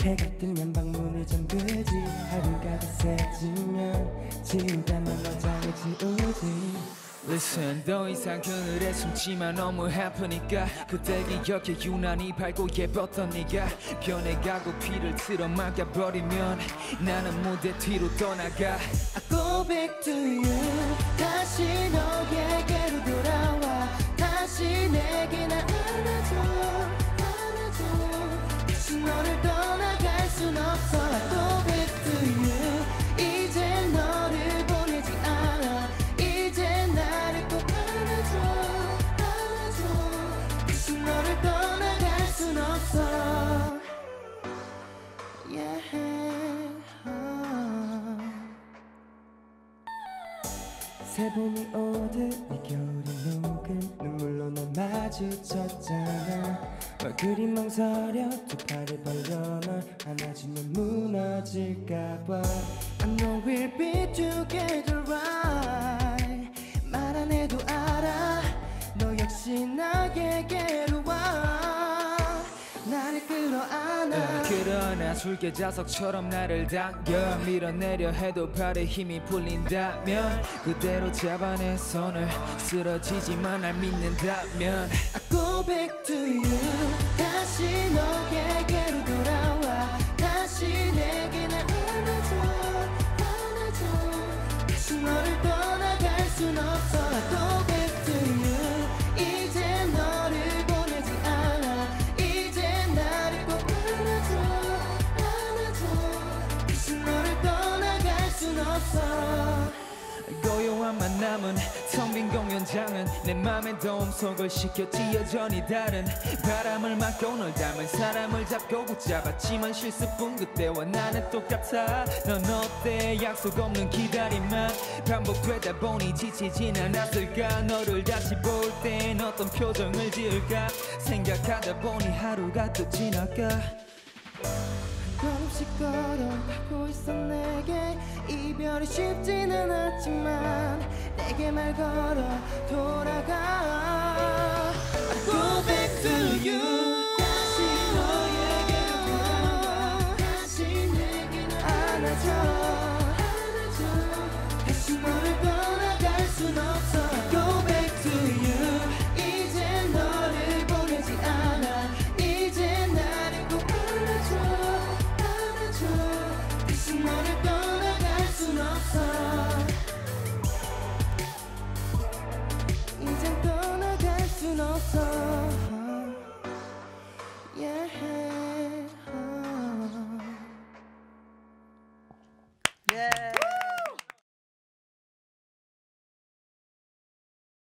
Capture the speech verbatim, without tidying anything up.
해가 뜨면 방문을 잠그지. 하루가 더 새지면 지우다만 어장을 지우지. Listen, 더 이상 그늘에 숨지만 너무 아프니까 그때 기억에 유난히 밝고 예뻤던 네가 변해가고 피를 틀어 막아버리면 나는 무대 뒤로 떠나가. I go back to you. 다시 너에게로 돌아와. 다시 내게 날 안아줘, 안아줘. 다시 너를 떠나갈 순 없어. I go back to you. 이제 너를 보내지 않아. 이제 나를 꼭 안아줘, 안아줘. 다시 너를 떠나갈 순 없어. Yeah. 새봄이 오듯 이 겨울이 녹은 눈물로 널 마주쳤잖아. 얼굴이 망설여 두 팔을 벌려 널 안아주면 무너질까봐. I know we'll be together right. 말 안 해도 알아. 너 역시 나에게로 와. 나를 끌어안아. 그러나 술깨 자석처럼 나를 당겨 밀어내려 해도 발에 힘이 풀린다면 그대로 잡아내 손을 쓰러지지만 날 믿는다면 I go back to you. 다시 너에게로 돌아와. 다시 내게 날 안아줘, 안아줘. 다시 너를 떠나갈 순 없어. I go back to you. 이제 너를 보내지 않아. 이제 나를 꼭 안아줘, 안아줘. 다시 너를 떠나갈 순 없어. 고요한 만남은 텅 빈 공연장은 내 맘에 도움속을 시켰지. 여전히 다른 바람을 맞고 널 닮은 사람을 잡고 붙잡았지만 실수뿐. 그때와 나는 똑같아. 넌 어때? 약속 없는 기다림만 반복되다 보니 지치진 않았을까. 너를 다시 볼 땐 어떤 표정을 지을까 생각하다 보니 하루가 또 지나가. 걸음씩 걸어가고 있어. 내게 이별이 쉽진 않았지만 내게 말 걸어 돌아가. I go back to you.